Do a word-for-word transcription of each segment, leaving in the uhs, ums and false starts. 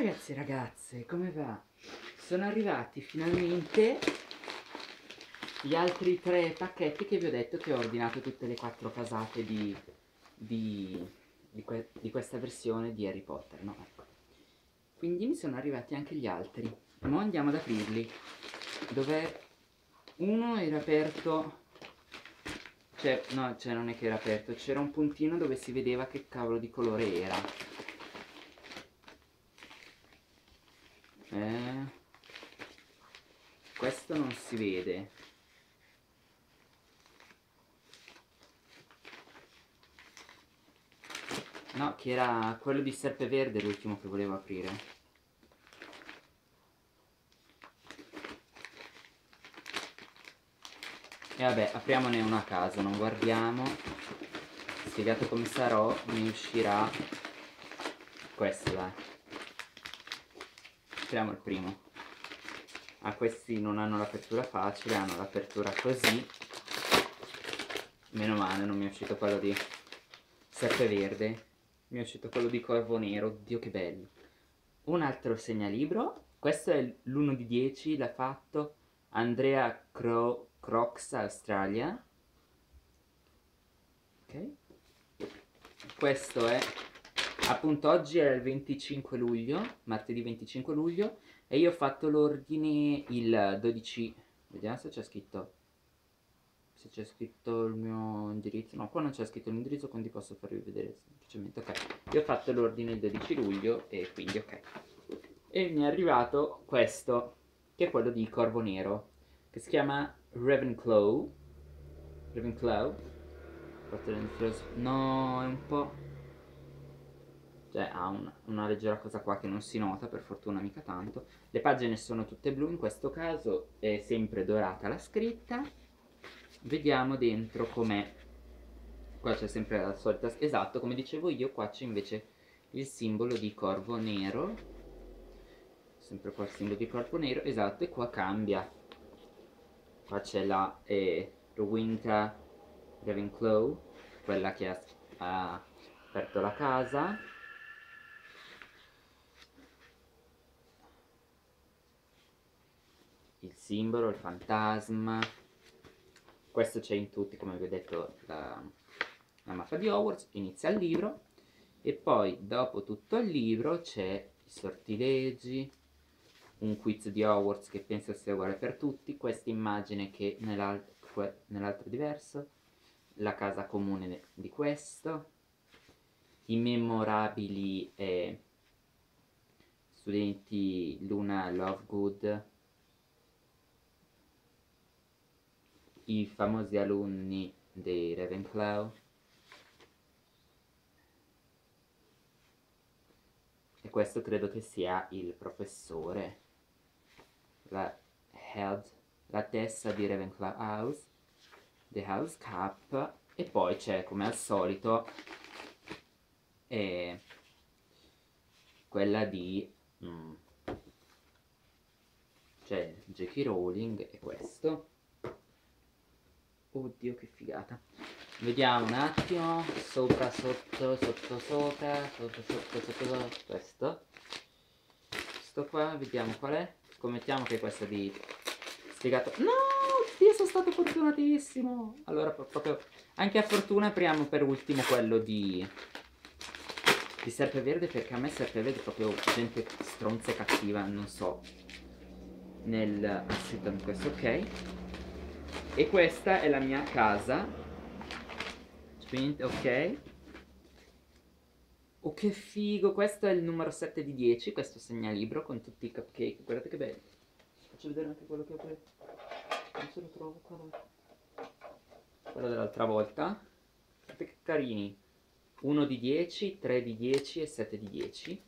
ragazzi e ragazze, come va? Sono arrivati finalmente gli altri tre pacchetti che vi ho detto che ho ordinato tutte le quattro casate di, di, di, que, di questa versione di Harry Potter, no? Ecco. Quindi mi sono arrivati anche gli altri. Mo andiamo ad aprirli. Dove uno era aperto, cioè, no, cioè non è che era aperto, c'era un puntino dove si vedeva che cavolo di colore era. Eh, questo non si vede. No, che era quello di Serpeverde l'ultimo che volevo aprire. E vabbè, apriamone uno a caso, non guardiamo. Spiegato come sarò, mi uscirà questo, dai. Apriamo il primo. Ah, questi non hanno l'apertura facile, hanno l'apertura così. Meno male, non mi è uscito quello di Serpeverde. Mi è uscito quello di Corvo Nero, oddio che bello. Un altro segnalibro, questo è l'uno di dieci, l'ha fatto Andrea Cro Crocs Australia. Ok. Questo è, appunto oggi è il venticinque luglio, martedì venticinque luglio, e io ho fatto l'ordine il dodici, vediamo se c'è scritto, se c'è scritto il mio indirizzo, no qua non c'è scritto l'indirizzo quindi posso farvi vedere semplicemente, ok. Io ho fatto l'ordine il dodici luglio e quindi ok. E mi è arrivato questo, che è quello di Corvo Nero, che si chiama Ravenclaw. Ravenclaw. No, è un po'... cioè ha un, una leggera cosa qua che non si nota, per fortuna mica tanto. Le pagine sono tutte blu, in questo caso è sempre dorata la scritta. Vediamo dentro com'è. Qua c'è sempre la solita... esatto, come dicevo io, qua c'è invece il simbolo di Corvo Nero. Sempre qua il simbolo di Corvo Nero, esatto, e qua cambia. Qua c'è la eh, Rowena Ravenclaw, quella che ha, ha aperto la casa. Il simbolo, il fantasma. Questo c'è in tutti, come vi ho detto, la, la mappa di Hogwarts. Inizia il libro e poi dopo tutto il libro c'è i sortilegi, un quiz di Hogwarts che penso sia uguale per tutti, questa immagine che nell'altro nell è diverso, la casa comune di questo, i memorabili eh, studenti Luna Lovegood, i famosi alunni dei Ravenclaw, e questo credo che sia il professore, la head, la testa di Ravenclaw House, The House Cup, e poi c'è come al solito eh, quella di mm, cioè J K Rowling e questo. Oddio che figata. Vediamo un attimo, sopra, sotto, sotto, sopra, sotto, sotto, sotto, sotto, questo. Questo qua, vediamo qual è. Scommettiamo che questo è di spiegato. No, io sono stato fortunatissimo. Allora proprio, anche a fortuna apriamo per ultimo quello di di Serpeverde, perché a me Serpeverde è proprio gente stronza e cattiva, non so. Nel assetto questo, ok. E questa è la mia casa. Ok. Oh che figo, questo è il numero sette di dieci, questo segnalibro con tutti i cupcake, guardate che bello. Faccio vedere anche quello che ho preso. Non se lo trovo qua. Quello dell'altra volta. Guardate che carini. uno di dieci, tre di dieci e sette di dieci.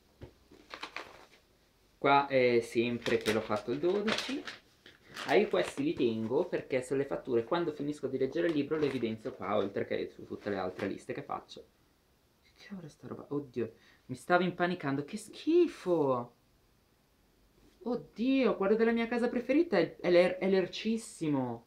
Qua è sempre che l'ho fatto il dodici. Ah, io questi li tengo perché sulle fatture, quando finisco di leggere il libro, le evidenzio qua, oltre che su tutte le altre liste che faccio. Che cavolo è sta roba? Oddio, mi stavo impanicando, che schifo! Oddio, quello della mia casa preferita è, è, l'er è l'ercissimo.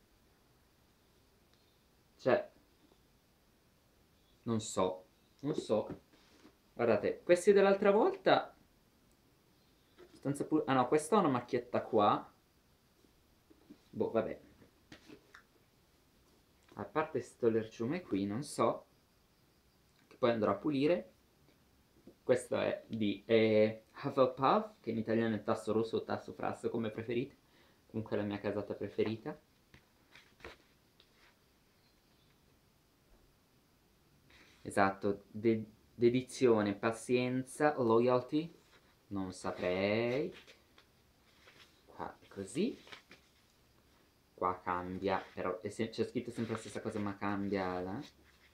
Cioè, non so, non so. Guardate, questi dell'altra volta Stanza pu- ah no, questa ha una macchietta qua. Boh, vabbè. A parte sto lerciume qui, non so, che poi andrò a pulire. Questo è di eh, Hufflepuff, che in italiano è tasso rosso o tasso frasso, come preferite. Comunque è la mia casata preferita. Esatto, de- dedizione, pazienza, loyalty, non saprei. Qua così. Qua cambia, però se- c'è scritto sempre la stessa cosa ma cambia la...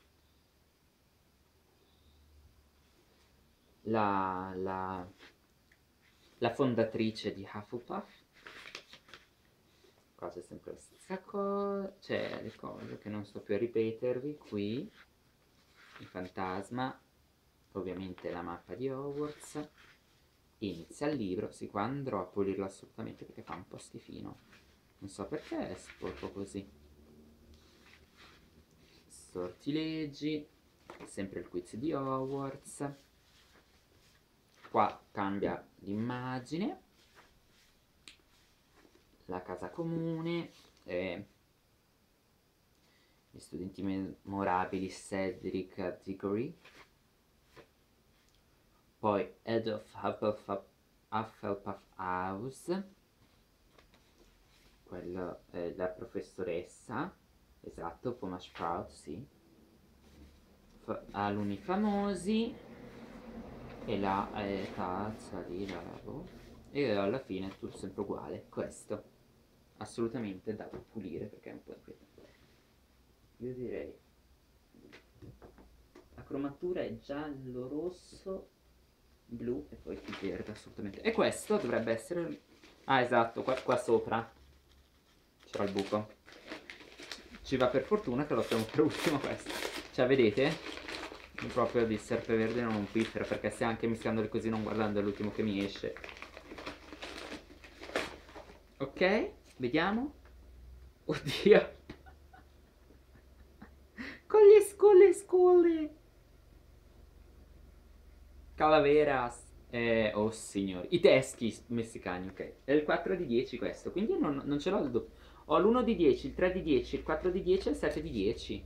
La, la, la fondatrice di Hufflepuff. Qua c'è sempre la stessa cosa, c'è le cose che non sto più a ripetervi, qui il fantasma, ovviamente la mappa di Hogwarts, inizia il libro, sì qua andrò a pulirlo assolutamente perché fa un po' schifino, non so perché è sporco così. Sortilegi, sempre il quiz di Hogwarts, qua cambia l'immagine, la casa comune, eh, gli studenti memorabili Cedric Diggory, poi Head of Hufflepuff, Hufflepuff House, quello è la professoressa, esatto, Poma Sprout, sì, F- alunni famosi, e la eh, tazza lì, la boh. E alla fine è tutto sempre uguale, questo assolutamente da pulire perché è un po' inquietante. Io direi la cromatura è giallo, rosso, blu e poi il verde assolutamente. E questo dovrebbe essere... Ah esatto, qua, qua sopra c'era il buco. Ci va per fortuna che l'ho tenuto per ultimo questo. Cioè vedete? Proprio di serpeverde non un piffero, perché se anche mischiandoli così non guardando è l'ultimo che mi esce. Ok, vediamo. Oddio. Con le scuole, scuole. Calaveras. Eh, oh signori. I teschi messicani, ok. È il quattro di dieci questo, quindi non, non ce l'ho il doppio. Ho l'uno di dieci, il tre di dieci, il quattro di dieci e il sette di dieci.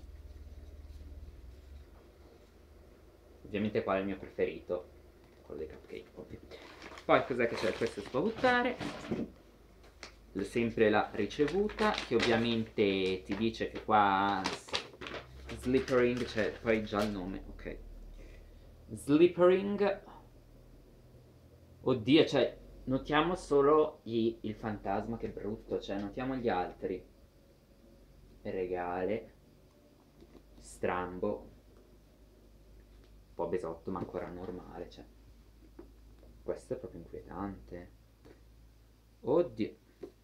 Ovviamente qua è il mio preferito. Quello dei cupcake, ovvio. Poi cos'è che c'è? Questo si può buttare. Sempre la ricevuta, che ovviamente ti dice che qua Slippering, c'è poi già il nome, ok. Slippering. Oddio, cioè, notiamo solo gli, il fantasma, che brutto, cioè, notiamo gli altri. Regale. Strambo. Un po' besotto, ma ancora normale, cioè. Questo è proprio inquietante. Oddio.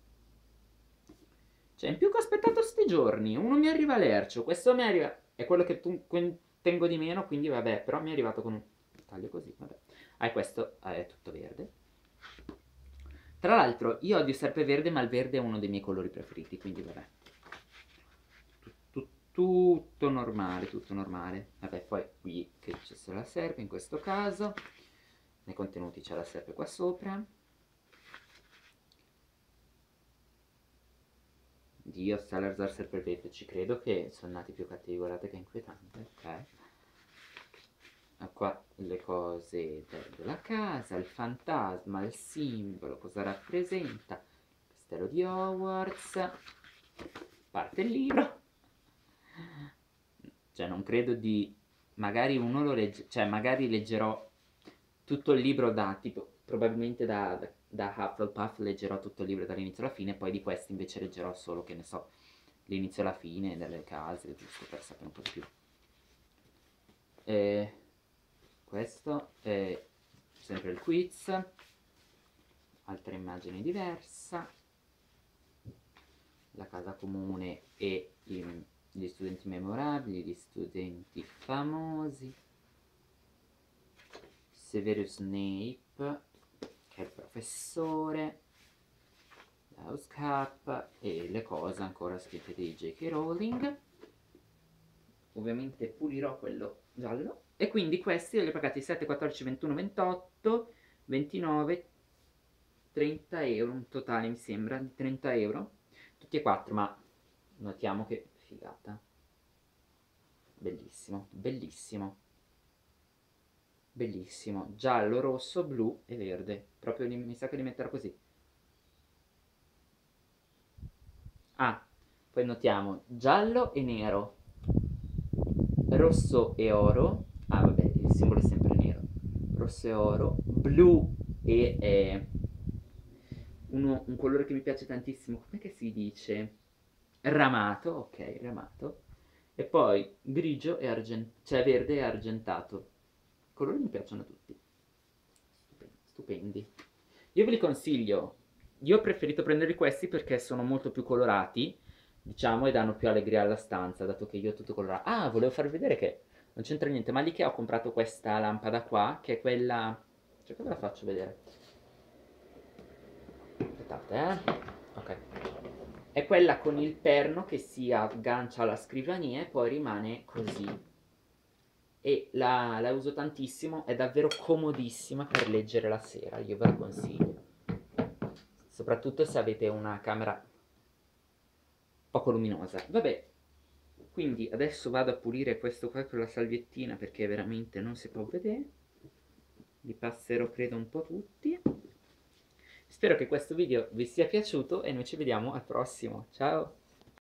Cioè, in più che ho aspettato sti giorni, uno mi arriva lercio, questo mi arriva... È quello che tu, tengo di meno, quindi vabbè, però mi è arrivato con un taglio così, vabbè. Ah, e questo è tutto verde. Tra l'altro, io odio serpeverde, ma il verde è uno dei miei colori preferiti, quindi vabbè. Tutto, tutto normale, tutto normale. Vabbè, poi qui che c'è solo la serpe in questo caso. Nei contenuti c'è la serpe qua sopra. Dio, Salazar serpeverde, ci credo che sono nati più cattivi, guardate che inquietante, ok. Qua le cose della casa, il fantasma, il simbolo, cosa rappresenta, castello di Hogwarts, parte il libro, cioè non credo di, magari uno lo legge, cioè magari leggerò tutto il libro da, tipo, probabilmente da, da, da Hufflepuff leggerò tutto il libro dall'inizio alla fine, poi di questi invece leggerò solo, che ne so, l'inizio e la fine delle case, giusto per sapere un po' di più. E questo è sempre il quiz, altra immagine diversa, la casa comune e i, gli studenti memorabili, gli studenti famosi, Severus Snape, che è il professore, House Cup e le cose ancora scritte di J K Rowling. Ovviamente pulirò quello giallo. E quindi questi li ho pagati sette, quattordici, ventuno, ventotto, ventinove, trenta euro, un totale mi sembra di trenta euro, tutti e quattro, ma notiamo che figata, bellissimo, bellissimo, bellissimo, giallo, rosso, blu e verde, proprio li, mi sa che li metterò così. Ah, poi notiamo giallo e nero, rosso e oro, ah vabbè, il simbolo è sempre nero, rosso e oro, blu e eh, uno- un colore che mi piace tantissimo, come che si dice? Ramato, ok, ramato, e poi grigio e argentato, cioè verde e argentato. I colori mi piacciono tutti, stupendi. stupendi. Io ve li consiglio, io ho preferito prenderli questi perché sono molto più colorati, diciamo, e danno più allegria alla stanza, dato che io ho tutto colorato. Ah, volevo farvi vedere che non c'entra niente, ma lì che ho comprato questa lampada qua, che è quella... cioè, come la faccio vedere? Aspettate, eh. Ok. È quella con il perno che si aggancia alla scrivania e poi rimane così. E la, la uso tantissimo, è davvero comodissima per leggere la sera, io ve la consiglio. Soprattutto se avete una camera poco luminosa. Vabbè, quindi adesso vado a pulire questo qua con la salviettina perché veramente non si può vedere. Li passerò credo un po' tutti. Spero che questo video vi sia piaciuto e noi ci vediamo al prossimo. Ciao!